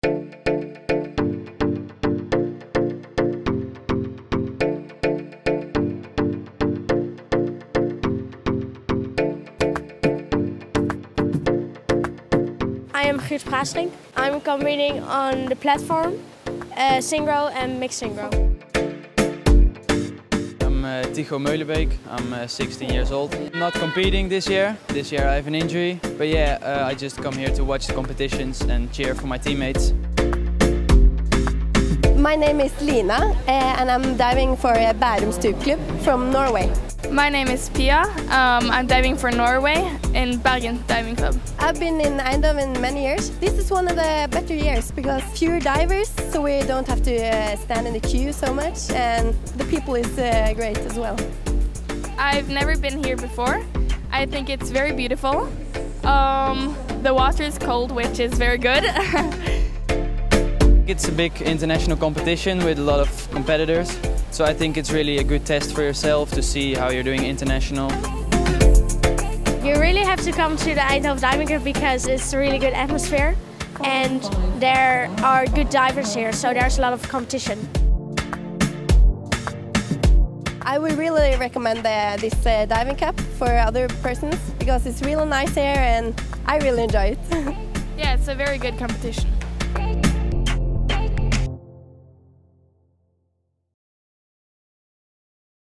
I am Geert Praasring. I'm competing on the platform, synchro and mixed synchro. I'm Tycho Meulenbeek. I'm 16 years old. I'm not competing this year. This year I have an injury. But yeah, I just come here to watch the competitions and cheer for my teammates. My name is Lina and I'm diving for Bærum Stupklubb from Norway. My name is Pia. I'm diving for Norway in Bergen Diving Club. I've been in Eindhoven many years. This is one of the better years because fewer divers, so we don't have to stand in the queue so much, and the people is great as well. I've never been here before. I think it's very beautiful. The water is cold, which is very good. It's a big international competition with a lot of competitors. So I think it's really a good test for yourself to see how you're doing international. You really have to come to the Eindhoven Diving Club because it's a really good atmosphere and there are good divers here, so there's a lot of competition. I would really recommend this diving cup for other persons because it's really nice here and I really enjoy it. Yeah, it's a very good competition.